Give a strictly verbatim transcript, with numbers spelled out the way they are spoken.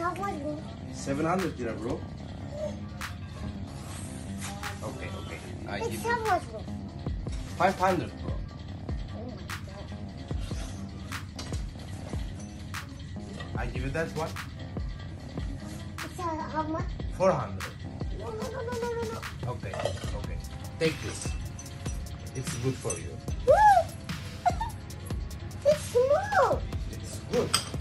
how much, bro? seven hundred lira, bro. Okay, okay. I It's give how you much, bro? five hundred, bro. Oh my god. I give you that one. It's uh, how much? four hundred. No, no, no, no, no, no, no. Okay, okay. Take this. It's good for you. Woo! It's small. It's good.